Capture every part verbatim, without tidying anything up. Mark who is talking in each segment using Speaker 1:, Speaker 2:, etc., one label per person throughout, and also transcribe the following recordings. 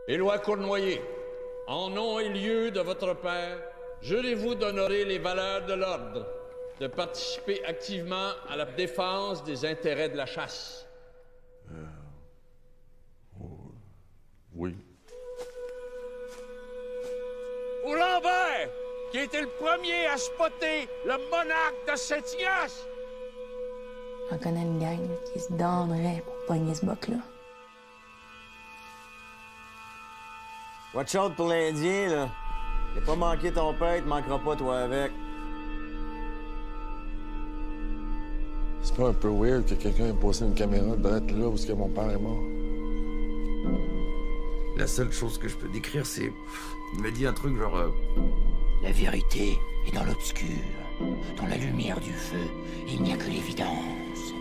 Speaker 1: Éloi Cournoyer, en nom et lieu de votre père, jurez-vous d'honorer les valeurs de l'ordre, de participer activement à la défense des intérêts de la chasse?
Speaker 2: Euh... Oh... Oui.
Speaker 1: Ou Lambert, qui a été le premier à spotter le monarque de Saint-Ignace?
Speaker 3: J'en connais une gang qui se donnerait pour pogner ce boc-là.
Speaker 4: Watch out pour l'Indien, là. T'as pas manqué ton père, il te manquera pas toi avec.
Speaker 2: C'est pas un peu weird que quelqu'un ait posé une caméra direct là où est-ce que mon père est mort?
Speaker 5: La seule chose que je peux décrire, c'est... Il me dit un truc genre... Euh...
Speaker 6: La vérité est dans l'obscur. Dans la lumière du feu, il n'y a que l'évidence.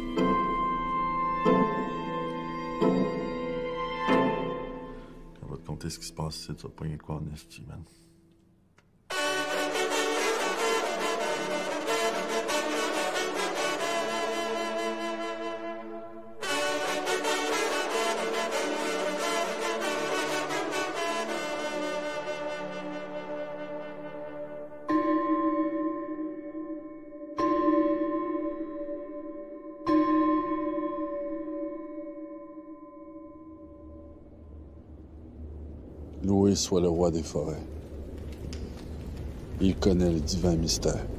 Speaker 2: On va te conter ce qui se passe ici, tu vas pogner de quoi en esti, man. Loué soit le roi des forêts. Il connaît le divin mystère.